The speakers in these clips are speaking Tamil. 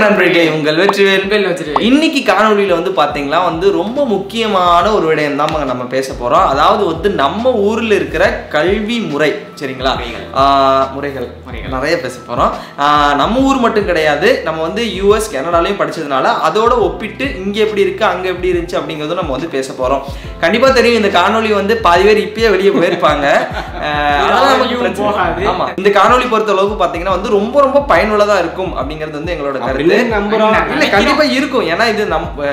நண்பர்களே, உங்கள் வெற்றிவேல். இன்னைக்கு காணொலியில வந்து பாத்தீங்கன்னா வந்து ரொம்ப முக்கியமான ஒரு விடயம் தான் நம்ம பேச போறோம். அதாவது வந்து நம்ம ஊர்ல இருக்கிற கல்வி முறை, சரிங்களா? முறைகள் நிறைய பேச போறோம். நம்ம ஊர் மட்டும் கிடையாது, நம்ம வந்து யூஎஸ் கனடாலையும் படிச்சதுனால அதோட ஒப்பிட்டு இங்க எப்படி இருக்கு அங்க எப்படி இருந்துச்சு அப்படிங்கறதும் நம்ம வந்து பேச போறோம். கண்டிப்பா தெரியும், இந்த காணொலி வந்து பாதி பேர் இப்பயே வெளியே போயிருப்பாங்க. ஆமா, இந்த காணொலி பொறுத்த அளவுக்கு பாத்தீங்கன்னா வந்து ரொம்ப ரொம்ப பயனுள்ளதா இருக்கும் அப்படிங்கிறது வந்து எங்களோட கருத்து. இல்ல, கண்டிப்பா இருக்கும். ஏன்னா இது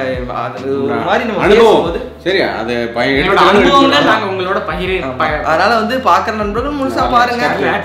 உங்களோட பகிர, அதனால வந்து பாக்குற நண்பர்கள் முழுசா பாருங்க.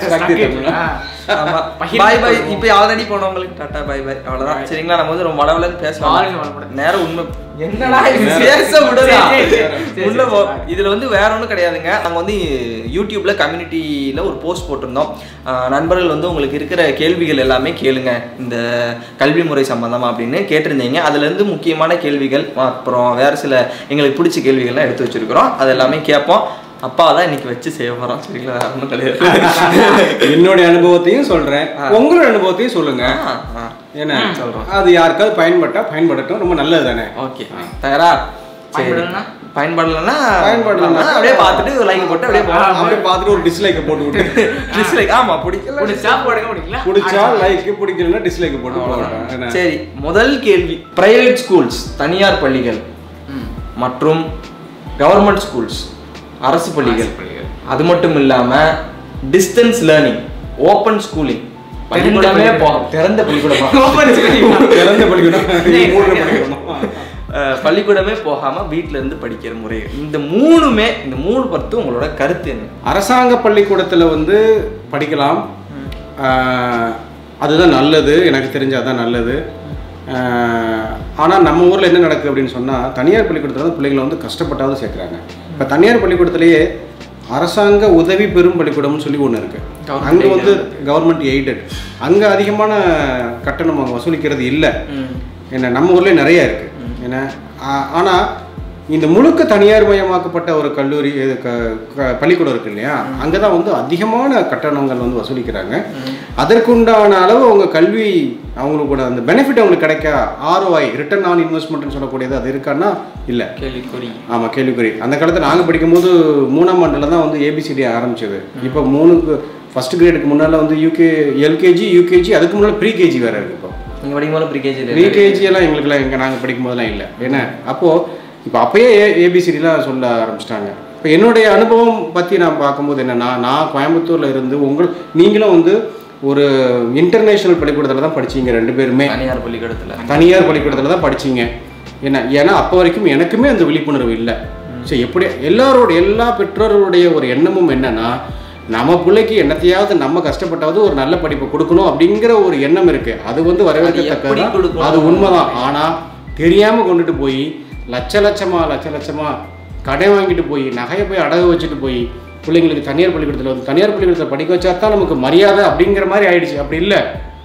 பாய் பாய். இப்ப ஆல்ரெடி போனவங்களுக்கு டாடா பாய் பாய், அவ்வளவுதான். சரிங்களா? நம்ம வந்து ரொம்ப வளவலன்னு பேசலாம். நேரம் உண்மை என்னடா பேச விடுதா உள்ள. இதுல வந்து வேற ஒன்றும் கிடையாதுங்க. நாங்க வந்து யூடியூப்ல கம்யூனிட்டியில ஒரு போஸ்ட் போட்டிருந்தோம். நண்பர்கள் வந்து உங்களுக்கு இருக்கிற கேள்விகள் எல்லாமே கேளுங்க இந்த கல்வி முறை சம்பந்தமா அப்படின்னு கேட்டிருந்தீங்க. அதுல இருந்து முக்கியமான கேள்விகள், அப்புறம் வேற சில எங்களுக்கு பிடிச்ச கேள்விகள்லாம் எடுத்து வச்சிருக்கிறோம். அது எல்லாமே கேட்போம். அப்பா தான் இன்னைக்கு வச்சு செய்ய போறோம். சரிங்களா? ஒன்றும் கிடையாது. என்னுடைய அனுபவத்தையும் சொல்றேன், உங்களோட அனுபவத்தையும் சொல்லுங்க. என்ன சொல்றோம், அது யாருக்காவது பயன்படட்டும். ரொம்ப நல்லது தானே? ஓகே, தயாரா? பயன்படலன்னா அப்படியே பார்த்துட்டு ஒரு லைக் போட்டு அப்படியே பார்த்துட்டு ஒரு டிஸ்லைக் போட்டு விட்டு டிஸ்லைக். ஆமா, பிடிச்சா லைக், பிடிக்கலன்னா டிஸ்லைக் போட்டு போடுங்க. சரி, முதல் கேள்வி. பிரைவேட் ஸ்கூல்ஸ், தனியார் பள்ளிகள் மற்றும் கவர்மெண்ட் ஸ்கூல்ஸ், அரசு பள்ளிகள், அது மட்டும் இல்லாம டிஸ்டன்ஸ் லேர்னிங், ஓபன் ஸ்கூலிங், பள்ளிக்கூடமே திறந்த பள்ளிக்கூடமே போகாம வீட்டுல இருந்து படிக்கிற முறை, இந்த மூணு பத்தி உங்களோட கருத்து என்ன? அரசாங்க பள்ளிக்கூடத்துல வந்து படிக்கலாம், அதுதான் நல்லது. எனக்கு தெரிஞ்ச அதான் நல்லது. ஆனால் நம்ம ஊரில் என்ன நடக்குது அப்படின்னு சொன்னால், தனியார் பள்ளிக்கூடத்தில் வந்து பிள்ளைங்களை வந்து கஷ்டப்பட்டாவது சேர்க்குறாங்க. இப்போ தனியார் பள்ளிக்கூடத்திலேயே அரசாங்க உதவி பெறும் பள்ளிக்கூடம்னு சொல்லி ஒன்று இருக்குது. அங்கே வந்து கவர்மெண்ட் எய்டட், அங்கே அதிகமான கட்டணம் அவங்க வசூலிக்கிறது இல்லை. ஏன்னா நம்ம ஊர்லேயே நிறையா இருக்குது. ஏன்னா ஆனால் இந்த முழுக்க தனியார் மயமாக்கப்பட்ட ஒரு கல்லூரி பள்ளிக்கூடம் இருக்கு இல்லையா, அங்கே தான் வந்து அதிகமான கட்டணங்கள் வந்து வசூலிக்கிறாங்க. அதற்குண்டான அளவு அவங்க கல்வி, அவங்களுக்கு கூட அந்த பெனிஃபிட் அவங்களுக்கு கிடைக்க, ROI, ரிட்டர்ன் ஆன் இன்வெஸ்ட்மெண்ட்னு சொல்லக்கூடியது அது இருக்கான்னா இல்லை, கேள்விக்குறி. ஆமாம், கேள்விக்குறி. அந்த காலத்தில் நாங்கள் படிக்கும்போது 3ஆம் ஆண்டில் தான் வந்து ABCD ஆரம்பிச்சது. இப்போ 3க்கு ஃபர்ஸ்ட் கிரேடுக்கு முன்னால் வந்து LKG, UKG, அதுக்கு முன்னால் ப்ரீகேஜி வேறு இருக்குது. இப்போ நீங்கள் படிக்கும்போது ப்ரீகேஜி எல்லாம் எங்களுக்குலாம் இங்கே நாங்கள் படிக்கும்போதெல்லாம் இல்லை. ஏன்னா அப்போது இப்போ அப்போயே ABCDலாம் சொல்ல ஆரம்பிச்சிட்டாங்க. இப்போ என்னுடைய அனுபவம் பற்றி நான் பார்க்கும்போது என்னென்னா, நான் கோயம்புத்தூரில் இருந்து நீங்களும் வந்து ஒரு இன்டர்நேஷ்னல் பள்ளிக்கூடத்தில் தான் படிச்சிங்க. 2 பேருமே தனியார் பள்ளிக்கூடத்தில் தான் படிச்சிங்க. ஏன்னா அப்போ வரைக்கும் எனக்குமே அந்த விழிப்புணர்வு இல்லை. ஸோ எப்படி எல்லா பெற்றோர்களுடைய ஒரு எண்ணமும் என்னென்னா, நம்ம பிள்ளைக்கு என்னத்தையாவது நம்ம கஷ்டப்பட்டாவது ஒரு நல்ல படிப்பை கொடுக்கணும் அப்படிங்கிற ஒரு எண்ணம் இருக்குது. அது வந்து வரவேற்கத்தக்கது, அது உண்மைதான். ஆனால் தெரியாமல் கொண்டுட்டு போய் லட்சலட்சமா கடை வாங்கிட்டு போய், நகையை போய் அடகு வச்சுட்டு போய் பிள்ளைங்களுக்கு தனியார் பள்ளிக்கூடத்தில் படிக்க வச்சா தான் நமக்கு மரியாதை அப்படிங்கிற மாதிரி ஆயிடுச்சு. அப்படி இல்லை,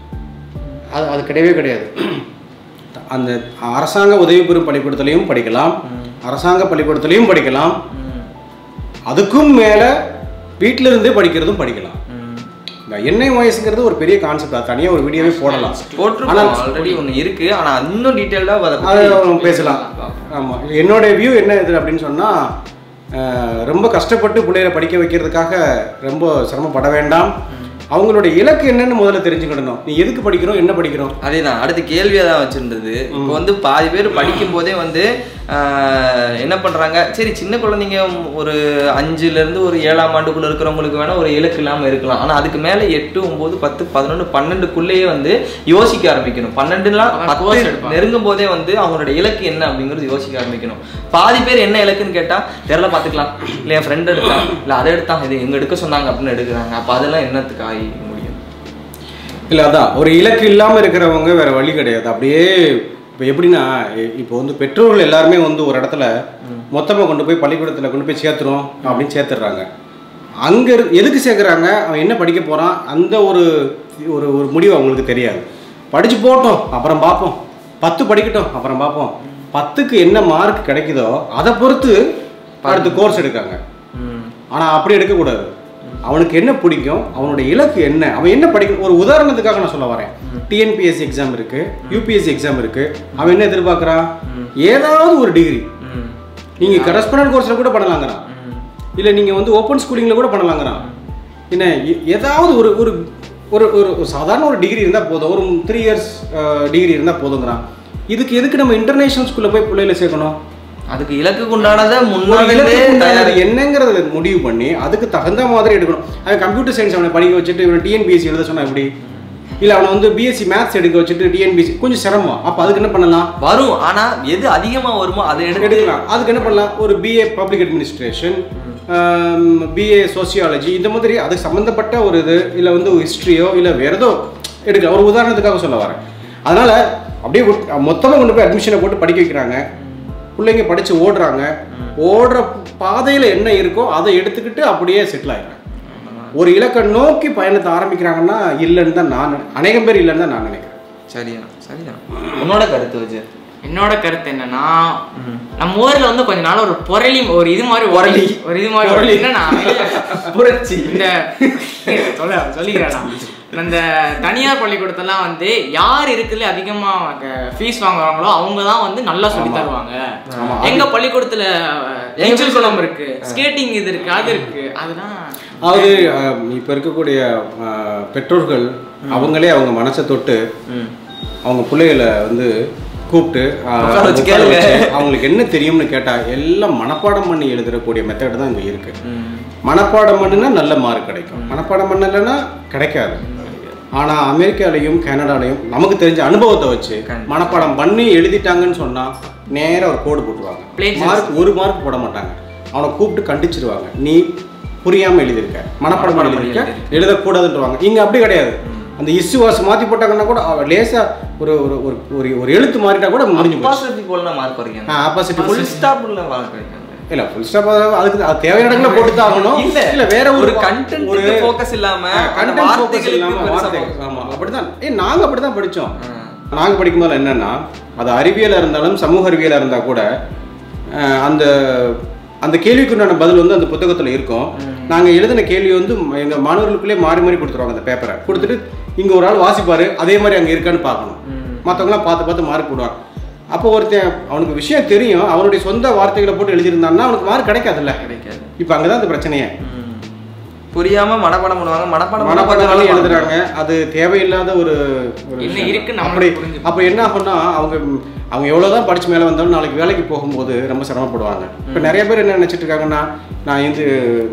அது கிடையவே கிடையாது. அந்த அரசாங்க உதவி பெறும் பள்ளிக்கூடத்துலையும் படிக்கலாம், அரசாங்க பள்ளிக்கூடத்துலையும் படிக்கலாம், அதுக்கும் மேலே வீட்டில இருந்தே படிக்கிறதும் படிக்கலாம். NIOSங்கிறது ஒரு பெரிய கான்செப்ட், அது தனியாக ஒரு வீடியோவே போடலாம். ஆனால் ஆல்ரெடி ஒன்று இருக்கு, ஆனால் இன்னும் டீட்டெயில்டாக அதை பேசலாம். ஆமாம், என்னோட வியூ என்ன இது அப்படின்னு சொன்னால், ரொம்ப கஷ்டப்பட்டு பிள்ளைகளை படிக்க வைக்கிறதுக்காக ரொம்ப சிரமப்பட வேண்டாம். அவங்களுடைய இலக்கு என்னன்னு முதல்ல தெரிஞ்சுக்கிடணும். நீ எதுக்கு படிக்கிறோம், என்ன படிக்கிறோம்? அதேதான் அடுத்த கேள்வியாக தான் வச்சுருந்தது. இப்போ வந்து பாதி பேர் படிக்கும் போதே வந்து என்ன பண்ணுறாங்க, சரி சின்ன குழந்தைங்க ஒரு 5லேருந்து ஒரு 7ஆம் ஆண்டுக்குள்ளே இருக்கிறவங்களுக்கு வேணால் ஒரு இலக்கு இல்லாமல் இருக்கலாம். ஆனால் அதுக்கு மேலே 8, 9, 10, 11, 12க்குள்ளேயே வந்து யோசிக்க ஆரம்பிக்கணும். 12லாம் 10 நெருங்கும் போதே வந்து அவங்களோட இலக்கு என்ன அப்படிங்கிறது யோசிக்க ஆரம்பிக்கணும். பாதி பேர் என்ன இலக்குன்னு கேட்டால் தெரியல, பார்த்துக்கலாம், இல்லை என் ஃப்ரெண்ட் எடுத்தான், இல்லை அதை எடுத்தான், இது எங்கே எடுக்க சொன்னாங்க அப்படின்னு எடுக்கிறாங்க. அப்போ அதெல்லாம் என்னத்துக்கு ஆகி முடியும்? இல்லை, அதான் ஒரு இலக்கு இல்லாமல் இருக்கிறவங்க வேறு வழி கிடையாது. அப்படியே இப்போ எப்படின்னா, இப்போ வந்து பெற்றோர்கள் எல்லாருமே வந்து ஒரு இடத்துல மொத்தமாக கொண்டு போய் பள்ளிக்கூடத்தில் கொண்டு போய் சேர்த்துறோம் அப்படின்னு சேர்த்துடுறாங்க. அங்கே எதுக்கு சேர்க்குறாங்க, அவன் என்ன படிக்க போகிறான், அந்த ஒரு ஒரு முடிவு அவங்களுக்கு தெரியாது. படித்து போட்டோம் அப்புறம் பார்ப்போம், 10 படிக்கட்டும் அப்புறம் பார்ப்போம், 10க்கு என்ன மார்க் கிடைக்குதோ அதை பொறுத்து அடுத்த கோர்ஸ் எடுக்காங்க. ஆனால் அப்படி எடுக்கக்கூடாது. அவனுக்கு என்ன பிடிக்கும், அவனுடைய இலக்கு என்ன, அவன் என்ன படிக்கணும். ஒரு உதாரணத்துக்காக நான் சொல்ல வரேன். டிஎன்பிஎஸ்சி எக்ஸாம் இருக்குது, யூபிஎஸ்சி எக்ஸாம் இருக்குது. அவன் என்ன எதிர்பார்க்குறான், ஏதாவது ஒரு டிகிரி. நீங்கள் கரஸ்பாண்டன்ட் கோர்ஸில் கூட பண்ணலாங்கிறான், இல்லை நீங்கள் வந்து ஓப்பன் ஸ்கூலிங்கில் கூட பண்ணலாங்கிறான். என்ன ஏதாவது ஒரு ஒரு ஒரு ஒரு சாதாரண ஒரு டிகிரி இருந்தால் போதும், ஒரு 3 years டிகிரி இருந்தால் போதுங்கிறான். இதுக்கு எதுக்கு நம்ம இன்டர்நேஷனல் ஸ்கூலில் போய் பிள்ளைகளை சேர்க்கணும்? அதுக்கு இலக்குக்கு உண்டானதை முன்னாடி என்னங்கிறத முடிவு பண்ணி அதுக்கு தகுந்த மாதிரி எடுக்கணும். அவன் கம்ப்யூட்டர் சயின்ஸ் அவனை படிக்க வச்சுட்டு இவன் டிஎன்பிஎஸ்சி எழுத சொன்னா எப்படி? இல்லை அவனை வந்து பிஎஸ்சி மேத்ஸ் எடுக்க வச்சுட்டு டிஎன்பிஎஸ்சி கொஞ்சம் சிரமம். அப்போ அதுக்கு என்ன பண்ணலாம்? வரும், ஆனால் எது அதிகமாக வருமோ அதை எடுக்கலாம். அதுக்கு என்ன பண்ணலாம்? ஒரு BA public administration, BA sociology, இந்த மாதிரி அதுக்கு சம்மந்தப்பட்ட ஒரு இது, இல்லை வந்து ஹிஸ்ட்ரியோ இல்லை வேறு ஏதோ எடுக்கலாம். ஒரு உதாரணத்துக்காக சொல்ல வரேன். அதனால் அப்படியே மொத்தமாக கொண்டு போய் அட்மிஷனை போட்டு படிக்க வைக்கிறாங்க. பிள்ளைங்க படித்து ஓடுற பாதையில் என்ன இருக்கோ அதை எடுத்துக்கிட்டு அப்படியே செட்டில் ஆகிடுறாங்க. ஒரு இலக்கை நோக்கி பயணத்தை ஆரம்பிக்கிறாங்கன்னா இல்லைன்னு தான் நான், அநேகம் பேர் இல்லைன்னு தான் நான் நினைக்கிறேன். சரிதான். உன்னோட கருத்து வச்சு? என்னோட கருத்து என்னன்னா, நம்ம ஊர்ல வந்து கொஞ்ச நாள் ஒரு பொருளி ஒரு இது மாதிரி என்னன்னா புரட்சி இந்த சொல்லிக்கிறேன். அந்த தனியார் பள்ளிக்கூடத்தெல்லாம் வந்து யார் இருக்குல்ல அதிகமா ஃபீஸ் வாங்குறாங்களோ அவங்க தான் வந்து நல்லா சொல்லி தருவாங்க. எங்க பள்ளிக்கூடத்துல நீச்சல் குளம் இருக்கு, ஸ்கேட்டிங் இது இருக்கு, அது இருக்கு. அதுதான் அதாவது இப்ப இருக்கக்கூடிய பெற்றோர்கள் அவங்களே அவங்க மனசை தொட்டு அவங்க பிள்ளைகளை வந்து கூப்பிட்டு அவங்களுக்கு என்ன தெரியும்னு கேட்டா எல்லாம் மனப்பாடம் பண்ணி எழுதுறக்கூடிய மெத்தட் தான் இங்க இருக்கு. மனப்பாடம் பண்ணுனா நல்ல மார்க் கிடைக்கும், மனப்பாடம் பண்ணலைன்னா கிடைக்காது. ஆனா அமெரிக்காலையும் கனடாலையும் நமக்கு தெரிஞ்ச அனுபவத்தை வச்சு மனப்பாடம் பண்ணி எழுதிட்டாங்கன்னு சொன்னா நேரா ஒரு கோடு போட்டுருவாங்க. மார்க் 1 மார்க் போட மாட்டாங்க, அவனை கூப்பிட்டு கண்டிச்சிருவாங்க. நீ புரியாம எழுதியிருக்க, மனப்பாடம் எழுதியிருக்க, எழுதக்கூடாதுன்றவாங்க. இங்க அப்படி கிடையாது. அந்த இஷ்யூ வாஸ் மாற்றி போட்டாங்கன்னா கூட லேசா ஒரு ஒரு ஒரு எழுத்து மாறிட்டா கூட முடிஞ்சு ஆப்போசிட் போல்னா மார்க் குறைக்கும். ஆப்போசிட் ஃபுல் ஸ்டாப்ல மார்க் குறைக்கும். இல்ல ஃபுல் ஸ்டாப் அதுக்கு அது தேவையான இடத்துல போட்டு தான் ஆகணும். இல்ல வேற ஒரு கண்டென்ட் ஒரு ஃபோக்கஸ் இல்லாம கண்டென்ட் ஃபோக்கஸ் இல்லாம வார்த்தை. ஆமா அப்படிதான். நாங்க அப்படிதான் படிச்சோம். நாங்க படிக்கும்போது என்னன்னா அது அறிவியலா இருந்தாலும் சமூக அறிவியலா இருந்தா கூட அந்த அந்த கேள்விக்குண்டான பதில் வந்து அந்த புத்தகத்துல இருக்கும். நாங்க எழுதின கேள்வி வந்து எங்க மாணவர்களுக்குள்ளே மாறி மாறி கொடுத்துருவாங்க. அந்த பேப்பரை கொடுத்துட்டு இங்க ஒரு ஆள் வாசிப்பாரு, அதே மாதிரி அங்க இருக்கான்னு பார்க்கணும். மற்றவங்களாம் பார்த்து மார்க் போடுவாங்க. அப்போ ஒருத்தன் அவனுக்கு விஷயம் தெரியும், அவனுடைய சொந்த வார்த்தைகளை போட்டு எழுதியிருந்தான்னா அவனுக்கு மார்க் கிடைக்காதுல்ல. இப்போ அங்கதான் அந்த பிரச்சனையே. புரியாம மனப்பாடம் பண்ணுவாங்க, மனப்பாடம் எழுதுறாங்க. அது தேவையில்லாத ஒரு அப்படி. அப்போ என்ன ஆகும்னா அவங்க எவ்வளோதான் படிச்சு மேலே வந்தாலும் நாளைக்கு வேலைக்கு போகும்போது ரொம்ப சிரமப்படுவாங்க. இப்போ நிறைய பேர் என்ன நினச்சிட்டு இருக்காங்கன்னா, நான் வந்து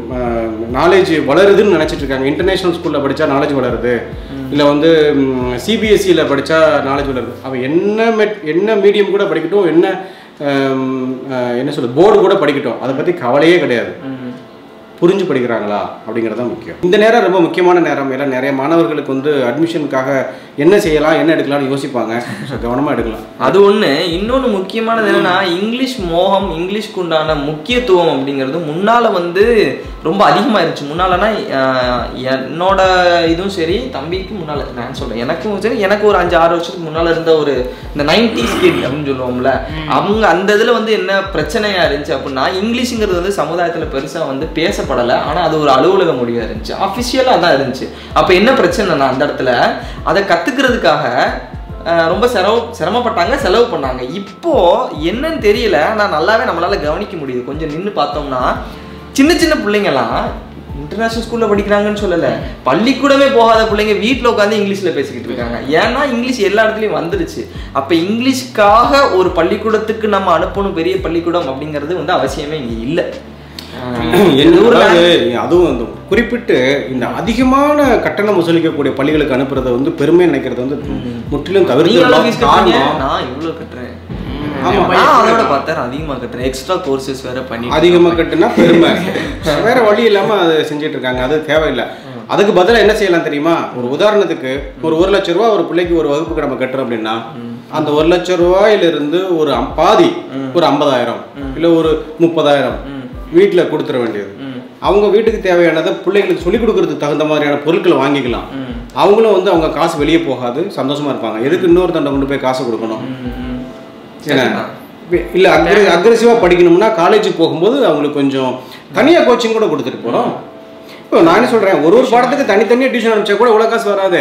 நாலேஜ் வளருதுன்னு நினச்சிட்டு இருக்காங்க. இன்டர்நேஷ்னல் ஸ்கூலில் படித்தா நாலேஜ் வளருது, இல்லை வந்து சிபிஎஸ்சியில் படித்தா நாலேஜ் வளருது. அவன் என்ன மீடியம் கூட படிக்கட்டும், என்ன சொல்ல போர்டு கூட படிக்கட்டும், அதை பற்றி கவலையே கிடையாது. புரிஞ்சு படிக்கிறாங்களா அப்படிங்கிறது தான் முக்கியம். இந்த நேரம் ரொம்ப முக்கியமான நேரம். எல்லாம் நிறைய மாணவர்களுக்கு வந்து அட்மிஷனுக்காக என்ன செய்யலாம் என்ன எடுக்கலாம்னு யோசிப்பாங்க. கவனமாக எடுக்கலாம். அது ஒன்று. இன்னொன்று முக்கியமானது என்னன்னா, இங்கிலீஷ் மோகம், இங்கிலீஷ்க்கு உண்டான முக்கியத்துவம் அப்படிங்கிறது முன்னால் வந்து ரொம்ப அதிகமாக இருந்துச்சு. முன்னாலனா என்னோட இதுவும் சரி, தம்பிக்கு முன்னால் நான் சொல்கிறேன், எனக்கும் சரி, எனக்கு ஒரு 5-6 வருஷத்துக்கு முன்னால் இருந்த ஒரு இந்த 90s கிட் அப்படின்னு சொல்லுவோம்ல, அவங்க அந்த இதில் வந்து என்ன பிரச்சனையாக இருந்துச்சு அப்படின்னா, இங்கிலீஷுங்கிறது வந்து சமுதாயத்தில் பெருசாக வந்து பேசப்படலை. ஆனால் அது ஒரு அலுவலக மொழியாக இருந்துச்சு, அஃபிஷியலாக தான் இருந்துச்சு. அப்போ என்ன பிரச்சனைனா, அந்த இடத்துல அதை கற்றுக்கிறதுக்காக ரொம்ப சிரமப்பட்டாங்க, செலவு பண்ணாங்க. இப்போது என்னன்னு தெரியல, ஆனால் நல்லாவே நம்மளால் கவனிக்க முடியுது. கொஞ்சம் நின்று பார்த்தோம்னா சின்ன பிள்ளைங்கலாம் இன்டர்நேஷனல் ஸ்கூலில் படிக்கிறாங்கன்னு சொல்லலை, பள்ளிக்கூடமே போகாத பிள்ளைங்க வீட்டில் உட்காந்து இங்கிலீஷில் பேசிக்கிட்டு இருக்காங்க. ஏன்னா இங்கிலீஷ் எல்லா இடத்துலையும் வந்துடுச்சு. அப்போ இங்கிலீஷ்க்காக ஒரு பள்ளிக்கூடத்துக்கு நம்ம அனுப்பணும், பெரிய பள்ளிக்கூடம் அப்படிங்கிறது வந்து அவசியமே இங்கே இல்லை. அதுவும் அந்த குறிப்பிட்டு இந்த அதிகமான கட்டணம் வசூலிக்கக்கூடிய பள்ளிகளுக்கு அனுப்புறதை வந்து பெருமை நினைக்கிறது வந்து முற்றிலும் தவிர்த்து. நான் இவ்வளோ கட்டுறேன், அதோட பார்த்தா அதிகமாக கட்டுறேன், எக்ஸ்ட்ரா கோர்சஸ் வேற பண்ணி அதிகமாக கட்டுனா பெருமை, வேற வழி இல்லாமல் அதை செஞ்சுட்டு இருக்காங்க. அது தேவையில்லை. அதுக்கு பதிலாக என்ன செய்யலாம் தெரியுமா? ஒரு உதாரணத்துக்கு ஒரு 1 லட்ச ரூபா ஒரு பிள்ளைக்கு ஒரு வகுப்புக்கு நம்ம கட்டுறோம் அப்படின்னா, அந்த 1 லட்ச ரூபாயிலிருந்து ஒரு பாதி, ஒரு 50,000 இல்லை ஒரு 30,000 வீட்டில் கொடுத்துட வேண்டியது. அவங்க வீட்டுக்கு தேவையானதை பிள்ளைங்களுக்கு சொல்லிக் கொடுக்கறதுக்கு தகுந்த மாதிரியான பொருட்களை வாங்கிக்கலாம். அவங்களும் வந்து அவங்க காசு வெளியே போகாது, சந்தோஷமா இருப்பாங்க. எதுக்கு இன்னொரு தண்டை கொண்டு போய் காசு கொடுக்கணும்? இல்லை அக்ரெசிவாக படிக்கணும்னா காலேஜுக்கு போகும்போது அவங்களுக்கு கொஞ்சம் தனியாக கோச்சிங் கூட கொடுத்துட்டு போகிறோம். நான் என்ன சொல்றேன், ஒரு பாடத்துக்கு தனித்தனியாக டியூஷன் அனுப்பிச்சா கூட இவ்வளோ காசு வராது.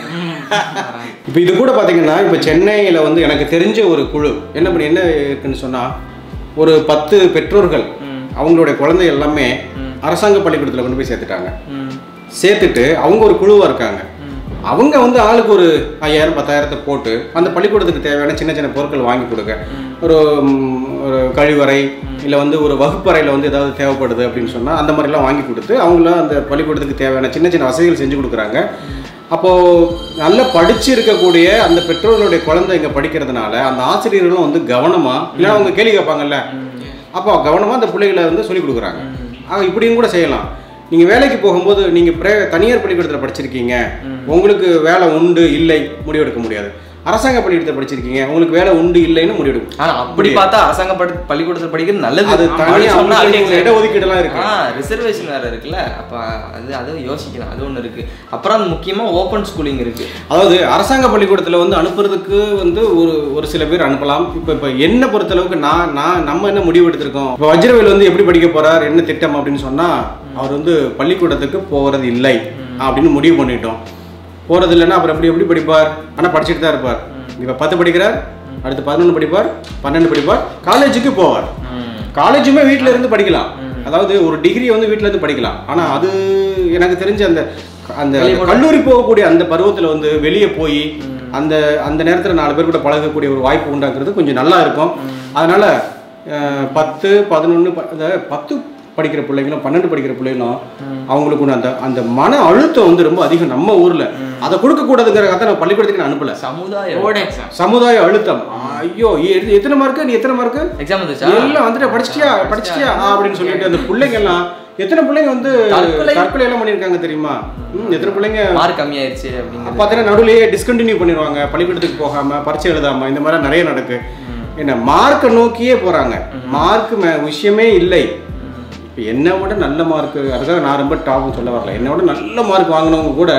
இப்போ இது கூட பார்த்தீங்கன்னா இப்போ சென்னையில் வந்து எனக்கு தெரிஞ்ச ஒரு குழு என்ன இருக்குன்னு சொன்னால், ஒரு 10 பெற்றோர்கள் அவங்களுடைய குழந்தை எல்லாமே அரசாங்க பள்ளிக்கூடத்தில் கொண்டு போய் சேர்த்துட்டாங்க. சேர்த்துட்டு அவங்க ஒரு குழுவாக இருக்காங்க. அவங்க வந்து ஆளுக்கு ஒரு 5000 10,000 போட்டு அந்த பள்ளிக்கூடத்துக்கு தேவையான சின்ன சின்ன பொருட்கள் வாங்கி கொடுக்க, ஒரு கழிவறை இல்லை வந்து ஒரு வகுப்பறையில் வந்து ஏதாவது தேவைப்படுது அப்படின்னு சொன்னால் அந்த மாதிரிலாம் வாங்கி கொடுத்து அவங்கள அந்த பள்ளிக்கூடத்துக்கு தேவையான சின்ன சின்ன வசதிகள் செஞ்சு கொடுக்குறாங்க. அப்போது நல்லா படிச்சு இருக்கக்கூடிய அந்த பெற்றோர்களுடைய குழந்தை இங்கே படிக்கிறதுனால அந்த ஆசிரியர்களும் வந்து கவனமாக, இல்லைன்னா அவங்க கேள்வி கேட்பாங்கல்ல, அப்போ கவனமாக அந்த பிள்ளைகளை வந்து சொல்லிக் கொடுக்குறாங்க. இப்படியும் கூட செய்யலாம். நீங்கள் வேலைக்கு போகும்போது நீங்கள் தனியார் பள்ளிக்கூடத்தில் படிச்சிருக்கீங்க, உங்களுக்கு வேலை உண்டு இல்லை முடிவெடுக்க முடியாது. அரசாங்க பள்ளிக்கூடத்தில் படிச்சிருக்கீங்க, உங்களுக்கு வேலை உண்டு இல்லைன்னு முடிவெடுக்கும். ஆனால் அப்படி பார்த்தா அரசாங்க பள்ளிக்கூடத்தில் படிக்கிறது நல்லது. அது தனியாக இட ஒதுக்கீடுலாம் இருக்கு, ரிசர்வேஷன் வேறு இருக்குல்ல. அப்போ அது யோசிக்கலாம். அது ஒன்று இருக்குது. அப்புறம் முக்கியமாக ஓப்பன் ஸ்கூலிங் இருக்குது. அதாவது அரசாங்க பள்ளிக்கூடத்தில் வந்து அனுப்புறதுக்கு வந்து ஒரு சில பேர் அனுப்பலாம். இப்போ என்ன பொறுத்தளவுக்கு நம்ம என்ன முடிவு எடுத்திருக்கோம், இப்போ வஜ்ரவேல் வந்து எப்படி படிக்க போகிறார், என்ன திட்டம் அப்படின்னு சொன்னால், அவர் வந்து பள்ளிக்கூடத்துக்கு போகிறது இல்லை அப்படின்னு முடிவு பண்ணிட்டோம். போகிறது இல்லைன்னா அப்புறம் எப்படி படிப்பார்? ஆனால் படிச்சுட்டு தான் இருப்பார். இப்போ 10 படிக்கிறார், அடுத்து 11 படிப்பார், 12 படிப்பார், காலேஜுக்கு போவார். காலேஜுமே வீட்டில் இருந்து படிக்கலாம். அதாவது ஒரு டிகிரி வந்து வீட்டில் இருந்து படிக்கலாம். ஆனால் அது எனக்கு தெரிஞ்ச அந்த கல்லூரி போகக்கூடிய அந்த பருவத்தில் வந்து வெளியே போய் அந்த நேரத்தில் 4 பேர் கூட பழகக்கூடிய ஒரு வாய்ப்பு உண்டாக்குறது கொஞ்சம் நல்லா இருக்கும். அதனால் 10 11 10 படிக்கிற பிள்ளைங்களும் 12 படிக்கிற பிள்ளைங்களும் அவங்களுக்கு அந்த மன அழுத்தம் வந்து ரொம்ப அதிகம் நம்ம ஊர்ல. அதை கொடுக்கக்கூடாதுங்கிறத நான் பள்ளிக்கூடத்துக்கு அனுப்பல. சமுதாய அழுத்தம். ஐயோ எத்தனை மார்க்கு, நீ எத்தனை மார்க்கு, எக்ஸாம் வந்துச்சா, எல்லாம் வந்துட்டு படிச்சிட்டியா அப்படின்னு சொல்லிட்டு அந்த பிள்ளைங்க எல்லாம், எத்தனை பிள்ளைங்க வந்து தற்கொலை எல்லாம் பண்ணியிருக்காங்க தெரியுமா? எத்தனை பிள்ளைங்க மார்க் கம்மியாயிருச்சு அப்படின்னு பார்த்தீங்கன்னா நடுவுலயே டிஸ்கண்டினியூ பண்ணிடுவாங்க, பள்ளிக்கூடத்துக்கு போகாம பரீட்சை எழுதாம. இந்த மாதிரி நிறைய நடக்கு. என்ன மார்க்கை நோக்கியே போறாங்க. மார்க் விஷயமே இல்லை. இப்போ என்னை விட நல்ல மார்க்கு, அதுக்காக நான் ரொம்ப டாப்னு சொல்ல வரல, என்னை விட நல்ல மார்க் வாங்கினவங்க கூட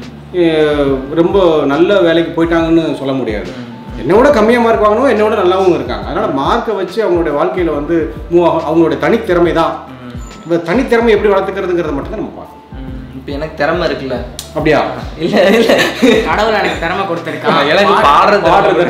ரொம்ப நல்ல வேலைக்கு போயிட்டாங்கன்னு சொல்ல முடியாது. என்னோட கம்மியாக மார்க் வாங்கணும், என்னோட நல்லாவும் இருக்காங்க. அதனால் மார்க்கை வச்சு அவங்களுடைய வாழ்க்கையில் வந்து மூவ் ஆகும். அவங்களுடைய தனித்திறமை தான். இந்த தனித்திறமை எப்படி வளர்த்துக்கிறதுங்கிறத மட்டும் தான் நம்ம பார்க்கணும். இப்போ எனக்கு திறமை இருக்குல்ல, அப்படியா? இல்லை கடவுள் எனக்கு திறமை கொடுத்துருக்கான். எனக்கு பாடுறது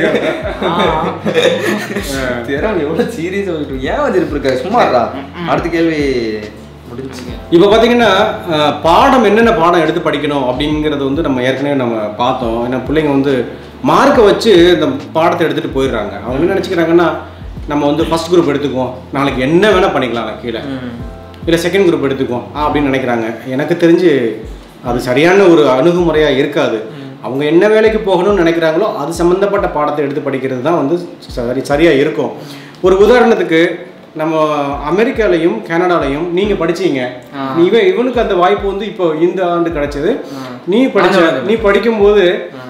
திறமை எவ்வளோ சீரியஸாக சொல்லிட்டு ஏன் வச்சிருப்பு இருக்காரு சும்மாடா. அடுத்த கேள்வி முடிஞ்சு. இப்போ பார்த்தீங்கன்னா பாடம் என்னென்ன பாடம் எடுத்து படிக்கணும் அப்படிங்கிறது வந்து நம்ம ஏற்கனவே நம்ம பார்த்தோம். ஏன்னா பிள்ளைங்க வந்து மார்க்கை வச்சு இந்த பாடத்தை எடுத்துகிட்டு போயிடுறாங்க. அவங்க என்ன நினச்சிக்கிறாங்கன்னா, நம்ம வந்து ஃபர்ஸ்ட் குரூப் எடுத்துக்குவோம், நாளைக்கு என்ன வேணால் பண்ணிக்கலாம் கீழே, இல்லை செகண்ட் குரூப் எடுத்துக்குவோம் அப்படின்னு நினைக்கிறாங்க. எனக்கு தெரிஞ்சு அது சரியான ஒரு அணுகுமுறையாக இருக்காது. அவங்க என்ன வேலைக்கு போகணும்னு நினைக்கிறாங்களோ அது சம்மந்தப்பட்ட பாடத்தை எடுத்து படிக்கிறது தான் வந்து சரியாக இருக்கும். ஒரு உதாரணத்துக்கு நம்ம அமெரிக்காலையும் கனடாலையும் நீங்கள் படிச்சீங்க, இவனுக்கு அந்த வாய்ப்பு வந்து இப்போ இந்த ஆண்டு கிடைச்சது. நீ படிக்கும்போது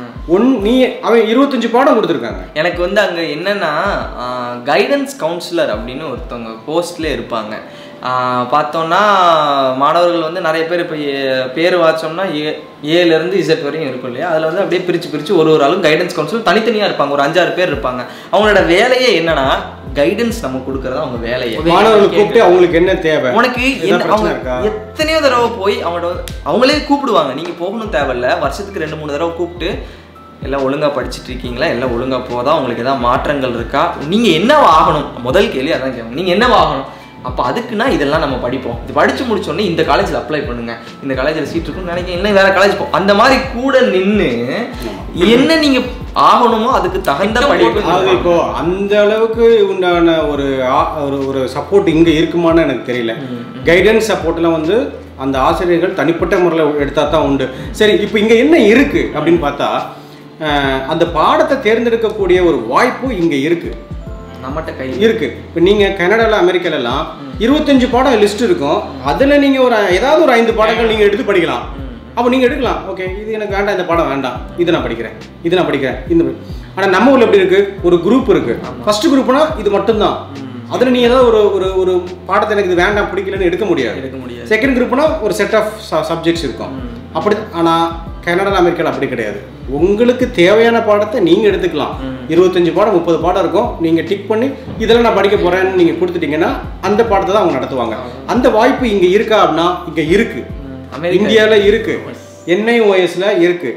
அவன் 25 பாடம் கொடுத்துருக்காங்க. எனக்கு வந்து அங்கே என்னன்னா கைடன்ஸ் கவுன்சிலர் அப்படின்னு ஒருத்தவங்க போஸ்ட்லேயே இருப்பாங்க. பார்த்தோன்னா மாணவர்கள் வந்து நிறைய பேர் இப்போ பேர் வாச்சோம்னா ஏலேருந்து Z வரையும் இருக்கும் இல்லையா, அதில் வந்து அப்படியே பிரித்து ஒரு ஆளும் கைடன்ஸ் கவுன்சிலர் தனித்தனியாக இருப்பாங்க. ஒரு 5-6 பேர் இருப்பாங்க. அவங்களோட வேலையே என்னன்னா கைடன்ஸ் நம்ம கொடுக்கறது அவங்க வேலையை. மாணவர்கள் கூப்பிட்டு அவங்களுக்கு என்ன தேவை, உனக்கு அவங்க எத்தனையோ தடவை போய் அவங்களே கூப்பிடுவாங்க. நீங்கள் போகணும் தேவையில்ல, வருஷத்துக்கு 2-3 தடவை கூப்பிட்டு எல்லாம் ஒழுங்காக படிச்சுட்டு இருக்கீங்களா, எல்லாம் ஒழுங்காக போதா, உங்களுக்கு எதாவது மாற்றங்கள் இருக்கா, நீங்கள் என்னவா ஆகணும், முதல் கேள்வி அதான் கேட்கணும். நீங்கள் என்னவா ஆகணும், அப்போ அதுக்குன்னா இதெல்லாம் நம்ம படிப்போம். இது படித்து முடிச்சோடனே இந்த காலேஜில் அப்ளை பண்ணுங்க, இந்த காலேஜில் சீட் இருக்குன்னு நினைக்கிறேன், இல்லை வேறு காலேஜ் போ, அந்த மாதிரி கூட நின்று என்ன நீங்கள் ஆகணுமோ அதுக்கு தகுந்த படிப்பு. அது இப்போ அந்த அளவுக்கு உண்டான ஒரு சப்போர்ட் இங்கே இருக்குமான்னு எனக்கு தெரியல. கைடன்ஸ் சப்போர்ட்லாம் வந்து அந்த ஆசிரியர்கள் தனிப்பட்ட முறையில் எடுத்தால் தான் உண்டு. சரி, இப்போ இங்கே என்ன இருக்குது அப்படின்னு பார்த்தா, அந்த பாடத்தை தேர்ந்தெடுக்கக்கூடிய ஒரு வாய்ப்பு இங்கே இருக்குது, நம்மகிட்ட கை இருக்குது. இப்போ நீங்கள் கனடாவில் அமெரிக்காலெல்லாம் 25 பாடம் லிஸ்ட் இருக்கும். அதில் நீங்கள் ஏதாவது ஒரு 5 பாடங்கள் நீங்கள் எடுத்து படிக்கலாம். அப்போ நீங்கள் எடுக்கலாம், ஓகே இது எனக்கு வேண்டாம், இந்த பாடம் வேண்டாம், இது நான் படிக்கிறேன் இந்த. ஆனால் நம்ம ஊரில் எப்படி இருக்குது, ஒரு குரூப் இருக்குது. ஃபர்ஸ்ட் குரூப்னா இது மட்டும்தான். அதில் நீ ஏதாவது ஒரு பாடத்தை எனக்கு இது வேண்டாம் பிடிக்கலன்னு எடுக்க முடியாது. செகண்ட் குரூப்னா ஒரு செட் ஆஃப் சப்ஜெக்ட்ஸ் இருக்கும் அப்படி. ஆனால் கனடா அமெரிக்காவில் அப்படி கிடையாது. உங்களுக்கு தேவையான பாடத்தை நீங்கள் எடுத்துக்கலாம். 25 பாடம் 30 பாடம் இருக்கும். நீங்கள் டிக் பண்ணி இதெல்லாம் நான் படிக்க போகிறேன்னு நீங்கள் கொடுத்துட்டீங்கன்னா அந்த பாடத்தை தான் அவங்க நடத்துவாங்க. அந்த வாய்ப்பு இங்கே இருக்கா அப்படின்னா இங்கே இருக்கு, இந்தியாவில் இருக்கு, NIOSல இருக்கு.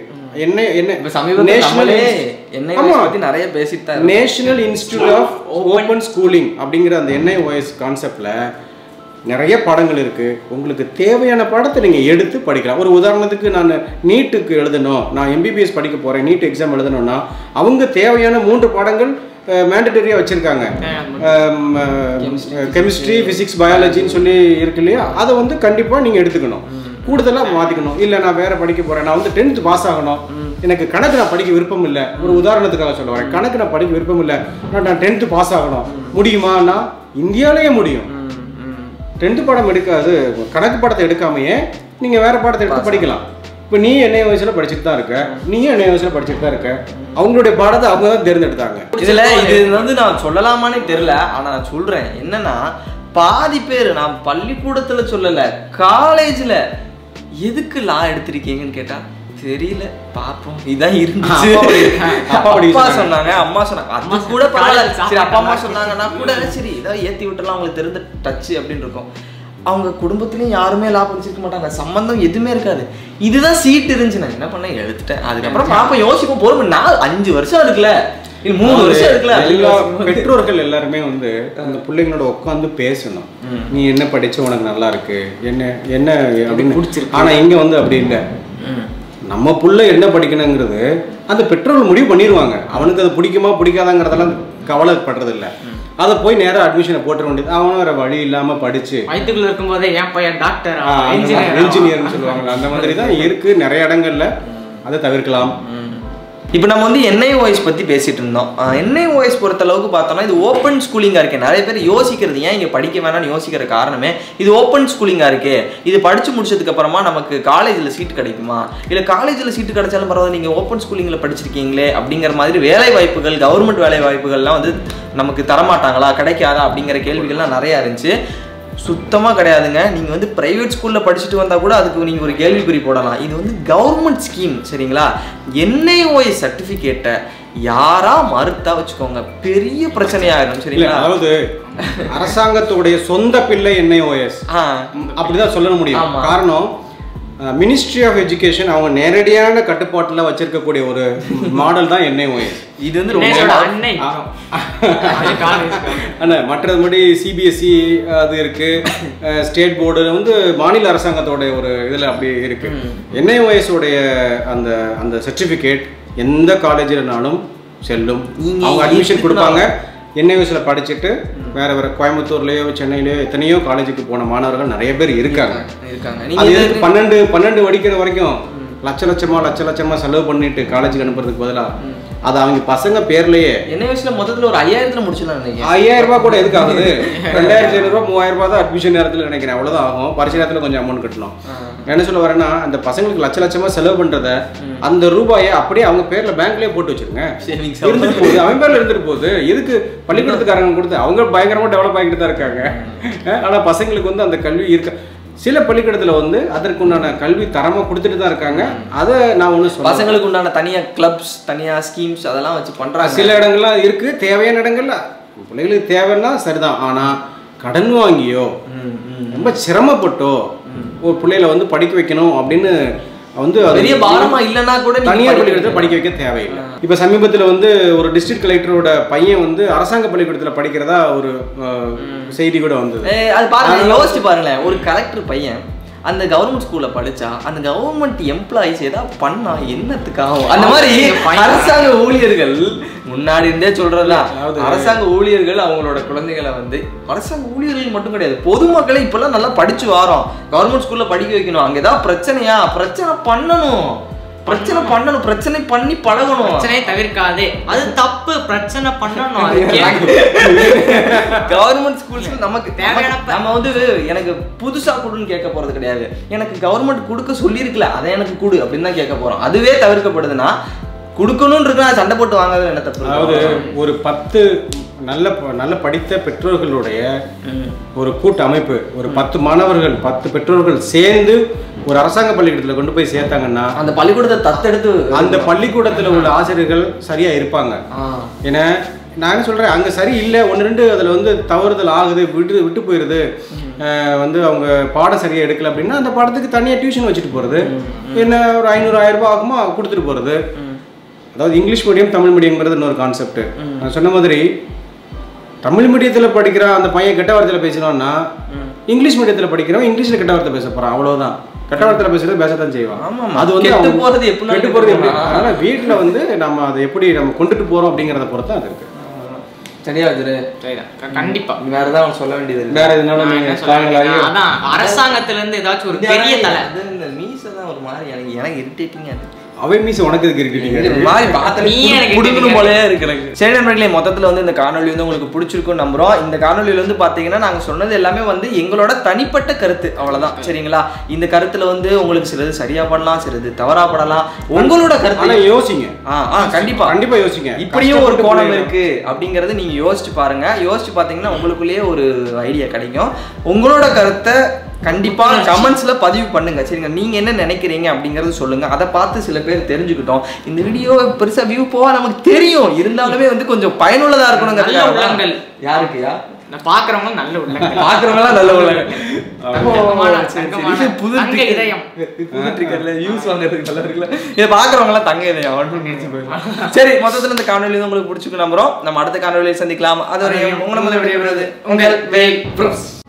National institute of open schooling அப்படிங்கிற அந்த NIOS கான்செப்ட்ல நிறைய பாடங்கள் இருக்குது. உங்களுக்கு தேவையான பாடத்தை நீங்கள் எடுத்து படிக்கலாம். ஒரு உதாரணத்துக்கு நான் நீட்டுக்கு எழுதணும், நான் MBBS படிக்க போகிறேன், நீட் எக்ஸாம் எழுதணும்னா அவங்க தேவையான 3 பாடங்கள் மேண்டட்டரியாக வச்சுருக்காங்க. கெமிஸ்ட்ரி, ஃபிசிக்ஸ், பயாலஜின்னு சொல்லி இருக்கு இல்லையா, அதை வந்து கண்டிப்பாக நீங்கள் எடுத்துக்கணும், கூடுதலாக மாற்றிக்கணும். இல்லை நான் வேறு படிக்க போகிறேன், நான் வந்து 10th பாஸ் ஆகணும், எனக்கு கணக்கு நான் படிக்க விருப்பம் இல்லை, ஒரு உதாரணத்துக்காக சொல்ல வரேன், கணக்கு நான் படிக்க விருப்பம் இல்லை, நான் 10th பாஸ் ஆகணும், முடியுமானா இந்தியாவிலேயே முடியும். 10th பாடம் எடுக்காது, கணக்கு பாடத்தை எடுக்காமையே நீங்கள் வேறு பாடத்தை எடுத்து படிக்கலாம். இப்போ நீ NIOSல படிச்சுட்டு தான் இருக்க, நீயும் NIOSல படிச்சுட்டு தான் இருக்க, அவங்களுடைய பாடத்தை அவங்க தான் தேர்ந்தெடுத்தாங்க. இதில் இது வந்து நான் சொல்லலாமான்னு தெரியல, ஆனால் நான் சொல்கிறேன் என்னன்னா, பாதி பேர் நான் பள்ளிக்கூடத்தில் சொல்லலை, காலேஜில் எதுக்கு லா எடுத்திருக்கீங்கன்னு கேட்டால் தெரியல, பார்ப்போம், இதான் இருந்துச்சு. அப்பா சொன்னாங்க, அம்மா சொன்னாங்க, அது கூட பரவாயில்ல, சரி அப்பா அம்மா சொன்னாங்கன்னா கூட சரி ஏதாவது ஏற்றி விட்டுலாம் அவங்களுக்கு தெரிஞ்ச டச்சு அப்படின்னு இருக்கும். அவங்க குடும்பத்துலேயும் யாருமே லா படிச்சிருக்க மாட்டாங்க, சம்பந்தம் எதுவுமே இருக்காது. இதுதான் சீட் இருந்துச்சு, நான் என்ன பண்ணேன் எடுத்துட்டேன். அதுக்கப்புறம் பார்ப்போம், யோசிப்போம், பொறுமை, 5 வருஷம் இருக்குல்ல, 3 வருஷம் இருக்குல்ல. எல்லா பெற்றோர்கள் எல்லாருமே வந்து அந்த பிள்ளைங்களோட உட்காந்து பேசணும். நீ என்ன படிச்சு உனக்கு நல்லா இருக்கு, என்ன என்ன அப்படின்னு பிடிச்சிருக்கு. ஆனா இங்க வந்து அப்படி இல்லை. நம்ம புள்ள என்ன படிக்கணுங்கிறது அந்த பெற்றோர்கள் முடிவு பண்ணிடுவாங்க. அவனுக்கு அது பிடிக்குமா பிடிக்காதாங்கிறதெல்லாம் கவலைப்படுறது இல்லை. அதை போய் நேராக அட்மிஷனை போட்டுற வேண்டியது. அவனும் வேற வழி இல்லாம படிச்சு வயிற்றுக்குள்ள இருக்கும்போதே என் பையன் டாக்டர், இன்ஜினியர்னு சொல்லுவாங்க. அந்த மாதிரி தான் இருக்கு நிறைய இடங்கள்ல. அதை தவிர்க்கலாம். இப்போ நம்ம வந்து NIOS பற்றி பேசிகிட்டு இருந்தோம். NIOS பொறுத்தளவுக்கு பார்த்தோம்னா இது ஓப்பன் ஸ்கூலிங்காக இருக்குது. நிறைய பேர் யோசிக்கிறது ஏன் இங்கே படிக்க வேணாம்னு யோசிக்கிற காரணமே இது ஓப்பன் ஸ்கூலிங்காக இருக்குது. இது படித்து முடிச்சதுக்கப்புறமா நமக்கு காலேஜில் சீட்டு கிடைக்குமா, இல்லை காலேஜில் சீட்டு கிடைச்சாலும் பரவாயில்ல, நீங்கள் ஓப்பன் ஸ்கூலிங்கில் படிச்சிருக்கீங்களே அப்படிங்கிற மாதிரி வேலை வாய்ப்புகள், கவர்மெண்ட் வேலை வாய்ப்புகள்லாம் வந்து நமக்கு தரமாட்டாங்களா, கிடைக்காதா அப்படிங்கிற கேள்விகள்லாம் நிறையா இருந்துச்சு. சுத்தமாக கிடையாதுங்க. நீங்கள் வந்து ப்ரைவேட் ஸ்கூலில் படிச்சுட்டு வந்தால் கூட அதுக்கு நீங்கள் ஒரு கேள்விக்குறி போடலாம். இது வந்து கவர்மெண்ட் ஸ்கீம், சரிங்களா? NIOS சர்டிஃபிகேட்டை யாரா மறுத்தா வச்சுக்கோங்க, பெரிய பிரச்சனையாயிரும், சரிங்களா? அதாவது அரசாங்கத்துடைய சொந்த பிள்ளை NIOS அப்படிதான் சொல்ல முடியும். காரணம் மினிஸ்ட்ரி ஆஃப் எஜுகேஷன் அவங்க நேரடியான கட்டுப்பாட்டில் வச்சிருக்கக்கூடிய ஒரு மாடல் தான் NIOS. இது வந்து மற்றது முன்னாடி CBSE அது இருக்கு, ஸ்டேட் போர்டு வந்து மாநில அரசாங்கத்தோட ஒரு இதில் அப்படி இருக்கு. NIOS உடைய அந்த அந்த சர்டிஃபிகேட் எந்த காலேஜில்னாலும் செல்லும். அவங்க அட்மிஷன் கொடுப்பாங்க. NIOSல படிச்சுட்டு வேற வேற கோயம்புத்தூர்லயோ சென்னையிலயோ எத்தனையோ காலேஜுக்கு போன மாணவர்கள் நிறைய பேர் இருக்காங்க. 12 படிக்கிற வரைக்கும் லட்ச லட்சமா செலவு பண்ணிட்டு காலேஜுக்கு அனுப்புறதுக்கு பதிலாக அது அவங்க பசங்க பேர்லயே NIOSல மொத்தத்தில் ஒரு 5000 முடிச்சிடலாம் நினைக்கிறேன். 5000 ரூபாய் கூட எதுக்கு ஆகுது? 2500 ரூபாய் 3000 ரூபாய் தான் அட்மிஷன் நேரத்தில் நினைக்கிறேன். அவ்வளோதான் ஆகும். பரிசு நேரத்தில் கொஞ்சம் அமௌண்ட் கட்டணும். என்ன சொல்ல வரேன்னா, அந்த பசங்களுக்கு லட்சமா செலவு பண்றத அந்த ரூபாயை அப்படியே அவங்க பேர்ல பேங்க்லயே போட்டு வச்சிருங்க. இருந்துட்டு போகுது, அவன் பேர்ல இருந்துட்டு போகுது. எதுக்கு பள்ளிக்கூடத்துக்காரங்க கொடுத்து அவங்க பயங்கரமா டெவலப் ஆகிட்டு தான் இருக்காங்க. ஆனா பசங்களுக்கு வந்து அந்த கல்வி இருக்க சில பள்ளிக்கூடத்தில் வந்து அதற்குண்டான கல்வி தரமாக கொடுத்துட்டு தான் இருக்காங்க. அதை நான் ஒன்று சொல்ல, பசங்களுக்கு உண்டான தனியாக கிளப்ஸ், தனியாக ஸ்கீம்ஸ் அதெல்லாம் வச்சு பண்ணுறாங்க. சில இடங்கள்லாம் இருக்குது. தேவையான இடங்கள்ல பிள்ளைகளுக்கு தேவைன்னா சரிதான். ஆனால் கடன் வாங்கியோ ரொம்ப சிரமப்பட்டோ ஒரு பிள்ளைகளை வந்து படிக்க வைக்கணும் அப்படின்னு வந்து பெரிய பாரமா இல்லைன்னா கூட தனியார் பள்ளிக்கூடத்தில் படிக்க வைக்க தேவையில்லை. இப்போ சமீபத்தில் வந்து ஒரு டிஸ்ட்ரிக்ட் கலெக்டரோட பையன் வந்து அரசாங்க பள்ளிக்கூடத்தில் படிக்கிறதா ஒரு செய்தி கூட வந்தது. அது பாருங்க, யோசிச்சு பாருங்களேன். ஒரு கலெக்டர் பையன் அந்த கவர்மெண்ட் ஸ்கூல்ல படிச்சா அந்த கவர்மெண்ட் எம்ப்ளாயிஸ் ஏதாவது பண்ணா என்னத்துக்காகும்? அந்த மாதிரி அரசாங்க ஊழியர்கள் முன்னாடி இருந்தே சொல்றதா, அரசாங்க ஊழியர்கள் அவங்களோட குழந்தைகளை வந்து, அரசாங்க ஊழியர்கள் மட்டும் கிடையாது, பொதுமக்களை இப்பெல்லாம் நல்லா படிச்சு வரோம், கவர்மெண்ட் ஸ்கூல்ல படிக்க வைக்கணும். அங்க ஏதாவது பிரச்சனையா, பிரச்சனை பண்ணணும், பிரச்சனை பண்ணி பழகணும். பிரச்சனையை தவிர்க்காதே, அது தப்பு. பிரச்சனை பண்ணணும். கவர்மெண்ட் ஸ்கூல்ஸ் நமக்கு தேவையான, நம்ம வந்து எனக்கு புதுசா கொடுன்னு கேட்க போறது கிடையாது. எனக்கு கவர்மெண்ட் கொடுக்க சொல்லியிருக்கல, அதை எனக்கு கொடு அப்படின்னு தான் கேட்க போறோம். அதுவே தவிர்க்கப்படுதுன்னா கொடுக்கணும்னு இருக்கா, சண்டை போட்டு வாங்காத என்ன தப்பு? அதாவது ஒரு 10 நல்ல படித்த பெற்றோர்களுடைய ஒரு கூட்டு அமைப்பு, ஒரு 10 மாணவர்கள் 10 பெற்றோர்கள் சேர்ந்து ஒரு அரசாங்க பள்ளிக்கூடத்தில் கொண்டு போய் சேர்த்தாங்கன்னா அந்த பள்ளிக்கூடத்தை தத்தெடுத்து அந்த பள்ளிக்கூடத்தில் உள்ள ஆசிரியர்கள் சரியாக இருப்பாங்க. ஏன்னா நான் என்ன சொல்கிறேன், அங்கே சரி இல்லை, 1-2 அதில் வந்து தவறுதல் ஆகுது, விட்டு போயிடுது, வந்து அவங்க பாடம் சரியாக எடுக்கல அப்படின்னா அந்த பாடத்துக்கு தனியாக டியூஷன் வச்சுட்டு போகிறது, என்ன ஒரு 500-1000 ரூபாய் ஆகுமா கொடுத்துட்டு போகிறது. அதாவது இங்கிலீஷ் மீடியம் தமிழ் மீடியம்ங்கிறது இன்னொரு கான்செப்ட். நான் சொன்ன மாதிரி தமிழ் மீடியத்தில் படிக்கிற அந்த பையன் கெட்ட வார்த்தையில் பேசினோன்னா இங்கிலீஷ் மீடியத்தில் படிக்கிறவன் இங்கிலீஷில் கெட்ட வார்த்தை பேச போகிறான், அவ்வளோதான். கெட்ட வார்த்தையில் பேசுறது பேசத்தான் செய்வான். அது வந்து கெட்டு போகிறது எப்படி, அதனால் வீட்டில் வந்து நம்ம அதை எப்படி நம்ம கொண்டுட்டு போகிறோம் அப்படிங்கிறத பொறுத்து அது இருக்குது. சரியா வஜ்ரு? கண்டிப்பா வேற ஏதாவது சொல்ல வேண்டியது வேற எதுனாலும் அதான் அரசாங்கத்துல இருந்து ஏதாச்சும் ஒரு பெரிய தலை. இந்த மீசை தான் ஒரு மாதிரி எனக்கு இரிட்டேட்டிங்கா இருக்கு. அவை மீச உனக்கு இருக்கு மாதிரி பார்த்து போலே இருக்கு எனக்கு. சரி நண்பர்களே, மொத்தத்தில் வந்து இந்த காணொலி வந்து உங்களுக்கு பிடிச்சிருக்குன்னு நம்புறோம். இந்த காணொலியில் வந்து பார்த்தீங்கன்னா நாங்கள் சொன்னது எல்லாமே வந்து எங்களோட தனிப்பட்ட கருத்து, அவ்வளோதான். சரிங்களா? இந்த கருத்தில் வந்து உங்களுக்கு சிலது சரியா பண்ணலாம், சிலது தவறா படலாம். உங்களோட கருத்தை யோசிங்க. கண்டிப்பா யோசிங்க. இப்படியும் ஒரு கோணம் இருக்கு அப்படிங்கறது நீங்க யோசிச்சு பாருங்க. யோசிச்சு பார்த்தீங்கன்னா உங்களுக்குள்ளேயே ஒரு ஐடியா கிடைக்கும். உங்களோட கருத்தை கண்டிப்பா கமெண்ட்ஸ்ல பதிவு பண்ணுங்க. சரிங்க, நீங்க என்ன நினைக்கிறீங்க அப்படிங்கறது சொல்லுங்க. அதை பார்த்து சில பேர் தெரிஞ்சுக்கிட்டோம். இந்த வீடியோ பெருசா வியூ போவா நமக்கு தெரியும், இருந்தாலுமே வந்து கொஞ்சம் பயனுள்ளதா இருக்கணுங்க. யாருக்குயா? நான் பாக்குறவங்க நல்ல உள்ளங்கள், பாக்குறவங்க நல்ல உள்ளங்கள். புது இதயம் யூஸ் வாங்குறதுக்கு நல்லா இருக்குல்ல. இதை பாக்குறவங்க எல்லாம் தங்க இதயம். சரி, மொத்தத்துல இந்த காணொலி உங்களுக்கு பிடிச்சிருக்கு நம்புறோம். நம்ம அடுத்த காணொலியில் சந்திக்கலாம். அது ஒரு உங்களை முதல் விடைபெறுவது உங்கள் VelBros.